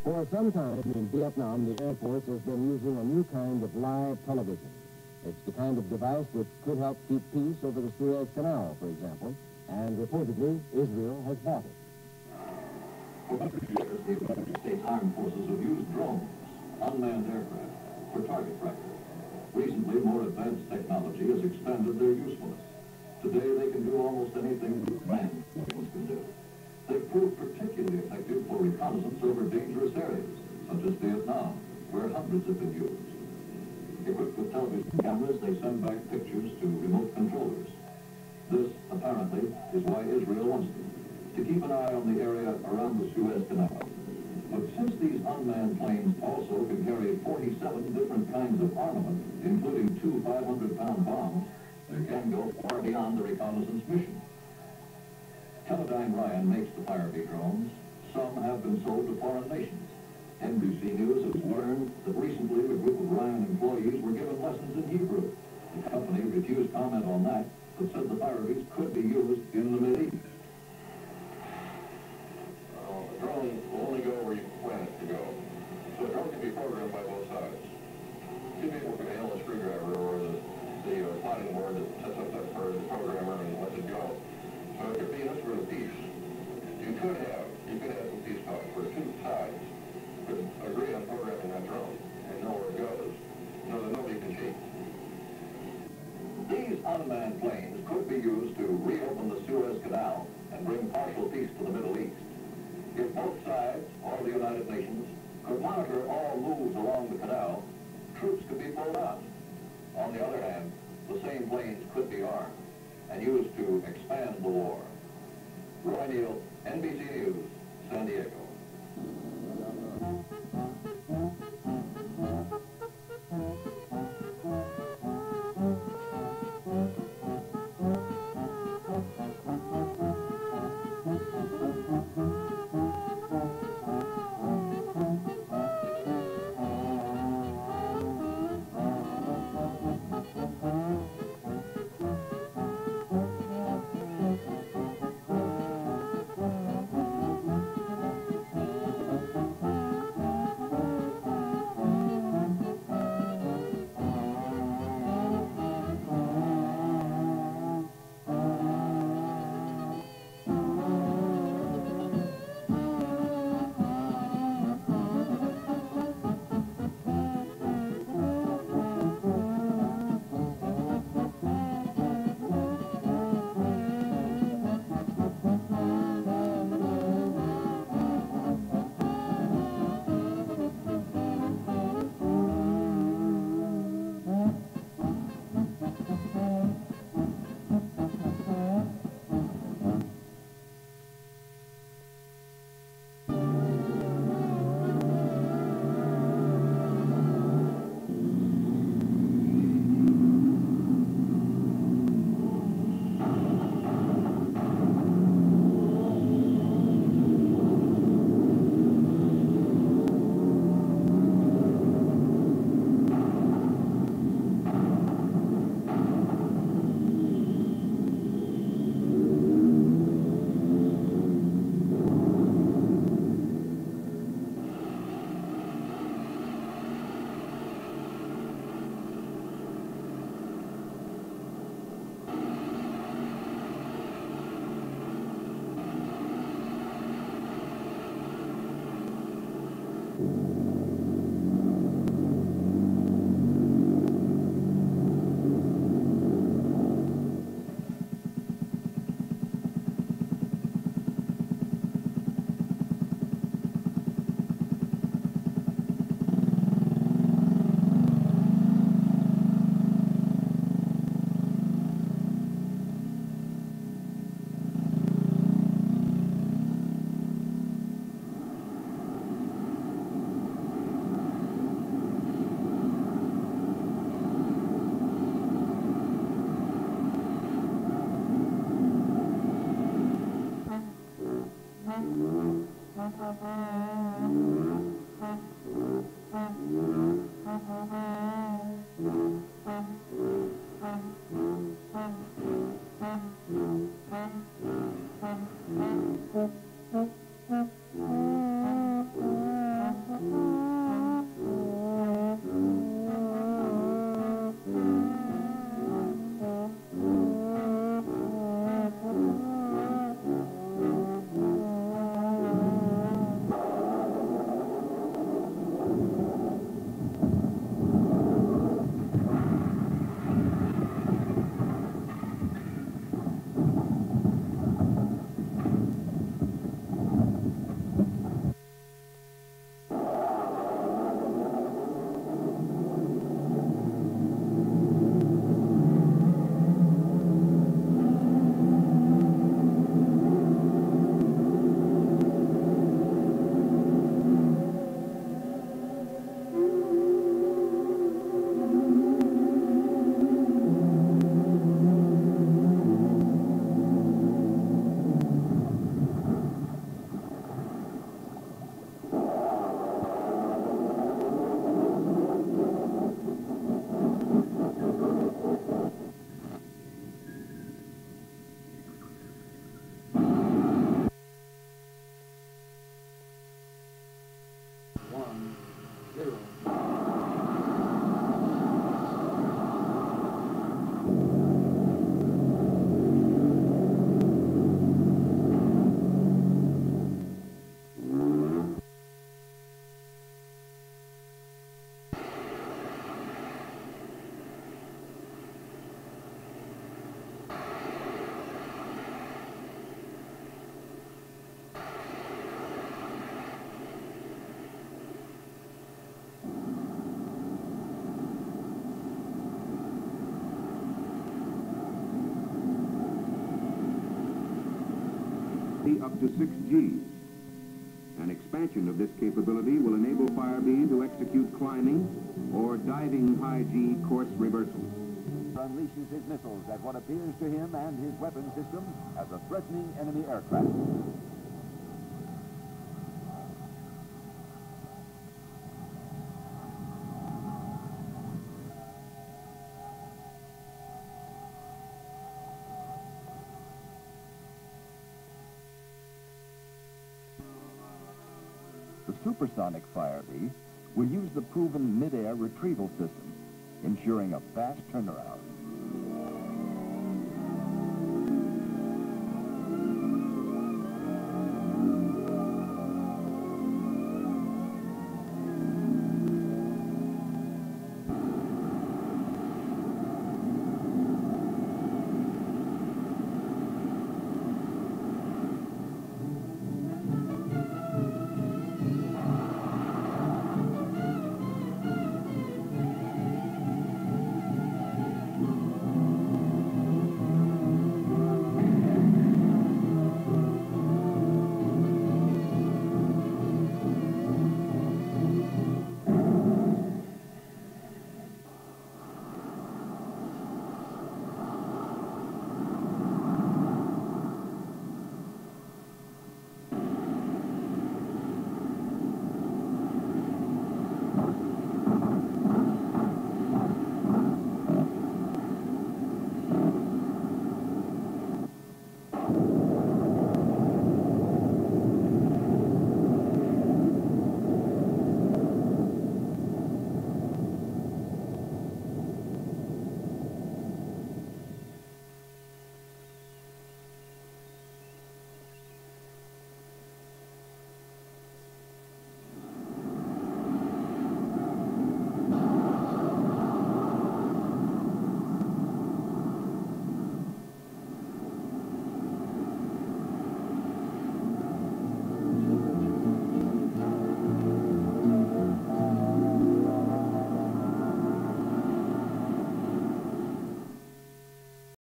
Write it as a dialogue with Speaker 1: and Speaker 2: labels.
Speaker 1: For some time in Vietnam, the Air Force has been using a new kind of live television. It's the kind of device which could help keep peace over the Suez Canal, for example, and reportedly Israel has bought it.
Speaker 2: For years, the United States Armed Forces have used drones, unmanned aircraft, for target practice. Recently, more advanced technology has expanded their usefulness. Today, they can do almost anything manned vehicles can do. They've proved particularly effective for reconnaissance over dangerous areas, such as Vietnam, where hundreds have been used. Equipped with television cameras, they send back pictures to remote controllers. This, apparently, is why Israel wants them, to keep an eye on the area around the Suez Canal. But since these unmanned planes also can carry 47 different kinds of armament, including 2 500-pound bombs, they can go far beyond the reconnaissance mission. Teledyne Ryan makes the RPV drones. Some have been sold to foreign nations. NBC News has learned that recently a group of Ryan employees were given lessons in Hebrew. The company refused comment on that, but said the RPVs could be used in the Mideast.
Speaker 3: The drone will only go where you plan it to go. So the drone can be programmed by both sides. Two people can handle a screwdriver or the plotting board that sets up that for the programmer and lets it go. So it could be an instrument piece. You could have some piece talk where two sides could agree on programming that drone and know where it goes, so that nobody can cheat.
Speaker 2: These unmanned planes could be used to reopen the Suez Canal and bring partial peace to the Middle East. If both sides, or the United Nations, could monitor all moves along the canal, troops could be pulled out. On the other hand, the same planes could be armed and used to expand the war. Neal, NBC News, San Diego.
Speaker 4: Up to 6 Gs. An expansion of this capability will enable Firebeam to execute climbing or diving high-G course reversals.
Speaker 5: Unleashes his missiles at what appears to him and his weapon system as a threatening enemy aircraft. The supersonic Firebee will use the proven mid-air retrieval system, ensuring a fast turnaround.